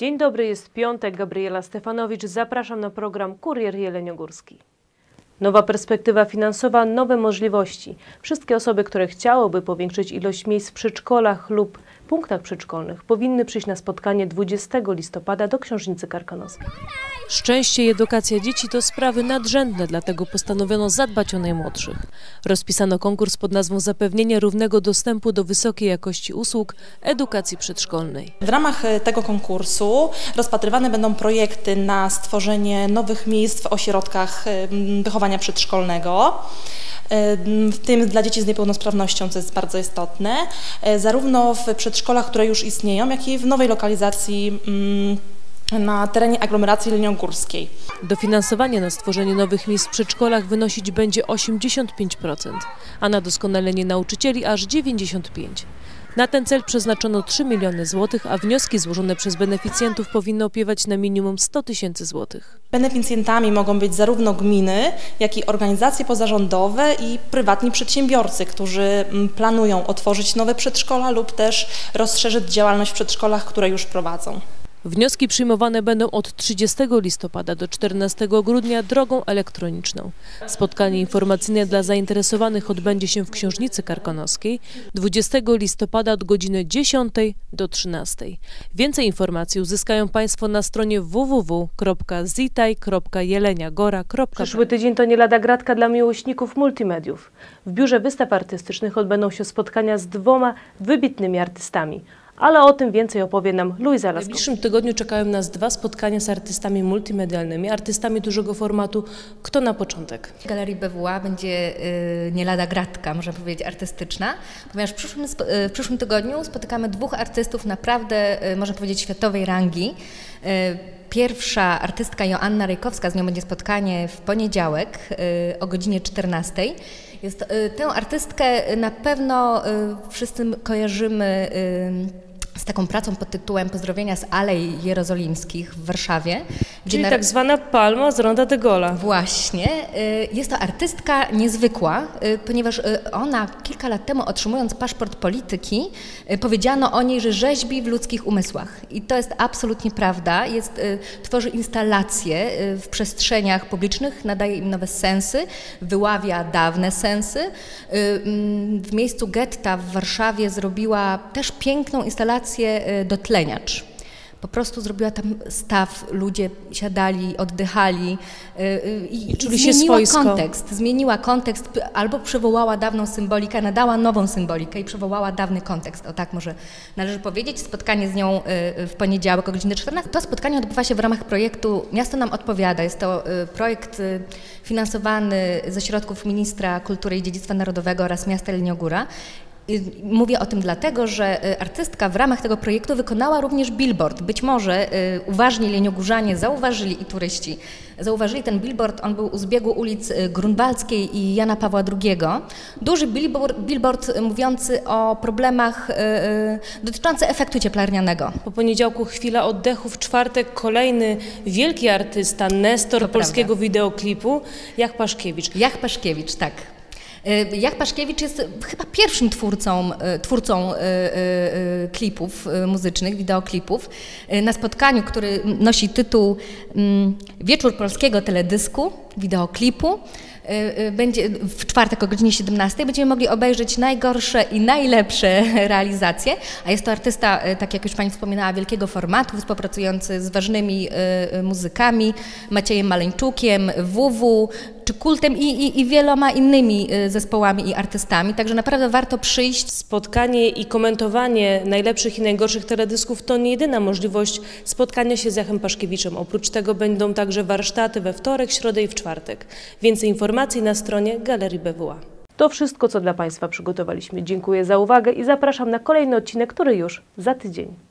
Dzień dobry, jest piątek, Gabriela Stefanowicz, zapraszam na program Kurier Jeleniogórski. Nowa perspektywa finansowa, nowe możliwości. Wszystkie osoby, które chciałyby powiększyć ilość miejsc w przedszkolach lub punktach przedszkolnych, powinny przyjść na spotkanie 20 listopada do Książnicy Karkonoskiej. Szczęście i edukacja dzieci to sprawy nadrzędne, dlatego postanowiono zadbać o najmłodszych. Rozpisano konkurs pod nazwą Zapewnienie równego dostępu do wysokiej jakości usług edukacji przedszkolnej. W ramach tego konkursu rozpatrywane będą projekty na stworzenie nowych miejsc w ośrodkach wychowania przedszkolnego, w tym dla dzieci z niepełnosprawnością, co jest bardzo istotne, zarówno w przedszkolach, które już istnieją, jak i w nowej lokalizacji na terenie aglomeracji jeleniogórskiej. Dofinansowanie na stworzenie nowych miejsc w przedszkolach wynosić będzie 85%, a na doskonalenie nauczycieli aż 95%. Na ten cel przeznaczono 3 miliony złotych, a wnioski złożone przez beneficjentów powinny opiewać na minimum 100 tysięcy złotych. Beneficjentami mogą być zarówno gminy, jak i organizacje pozarządowe i prywatni przedsiębiorcy, którzy planują otworzyć nowe przedszkola lub też rozszerzyć działalność w przedszkolach, które już prowadzą. Wnioski przyjmowane będą od 30 listopada do 14 grudnia drogą elektroniczną. Spotkanie informacyjne dla zainteresowanych odbędzie się w Książnicy Karkonoskiej 20 listopada od godziny 10 do 13. Więcej informacji uzyskają Państwo na stronie www.zitaj.jeleniagora.pl. Przyszły tydzień to nie lada gratka dla miłośników multimediów. W Biurze Wystaw Artystycznych odbędą się spotkania z 2 wybitnymi artystami. Ale o tym więcej opowie nam Luiza Laskowska. W najbliższym tygodniu czekają nas 2 spotkania z artystami multimedialnymi, artystami dużego formatu. Kto na początek? W Galerii BWA będzie nie lada gratka, można powiedzieć, artystyczna, ponieważ w przyszłym tygodniu spotykamy 2 artystów naprawdę, można powiedzieć, światowej rangi. Pierwsza artystka Joanna Rejkowska, z nią będzie spotkanie w poniedziałek o godzinie 14. Tę artystkę na pewno wszyscy kojarzymy z taką pracą pod tytułem Pozdrowienia z Alei Jerozolimskich w Warszawie. Czyli tak zwana palma z Ronda de Gaulle'a. Właśnie. Jest to artystka niezwykła, ponieważ ona kilka lat temu, otrzymując paszport polityki, powiedziano o niej, że rzeźbi w ludzkich umysłach. I to jest absolutnie prawda. Tworzy instalacje w przestrzeniach publicznych, nadaje im nowe sensy, wyławia dawne sensy. W miejscu getta w Warszawie zrobiła też piękną instalację dotleniacz. Po prostu zrobiła tam staw, ludzie siadali, oddychali i zmieniła kontekst albo przywołała dawną symbolikę, nadała nową symbolikę i przywołała dawny kontekst. O tak może należy powiedzieć. Spotkanie z nią w poniedziałek o godzinie 14. To spotkanie odbywa się w ramach projektu Miasto nam odpowiada. Jest to projekt finansowany ze środków Ministra Kultury i Dziedzictwa Narodowego oraz Miasta Jeleniogóra. Mówię o tym dlatego, że artystka w ramach tego projektu wykonała również billboard. Być może uważni jeleniogórzanie zauważyli i turyści zauważyli ten billboard. On był u zbiegu ulic Grunwaldzkiej i Jana Pawła II. Duży billboard mówiący o problemach dotyczących efektu cieplarnianego. Po poniedziałku chwila oddechu, w czwartek kolejny wielki artysta, nestor polskiego wideoklipu, Jach Paszkiewicz. Jach Paszkiewicz, tak. Jach Paszkiewicz jest chyba pierwszym twórcą klipów muzycznych, wideoklipów. Na spotkaniu, który nosi tytuł Wieczór polskiego teledysku, wideoklipu, będzie w czwartek o godzinie 17. Będziemy mogli obejrzeć najgorsze i najlepsze realizacje, a jest to artysta, tak jak już Pani wspominała, wielkiego formatu, współpracujący z ważnymi muzykami, Maciejem Maleńczukiem, WW, czy Kultem i wieloma innymi zespołami i artystami, także naprawdę warto przyjść. Spotkanie i komentowanie najlepszych i najgorszych teledysków to nie jedyna możliwość spotkania się z Jachem Paszkiewiczem. Oprócz tego będą także warsztaty we wtorek, środę i w czwartek. Więcej informacji na stronie Galerii BWA. To wszystko, co dla Państwa przygotowaliśmy. Dziękuję za uwagę i zapraszam na kolejny odcinek, który już za tydzień.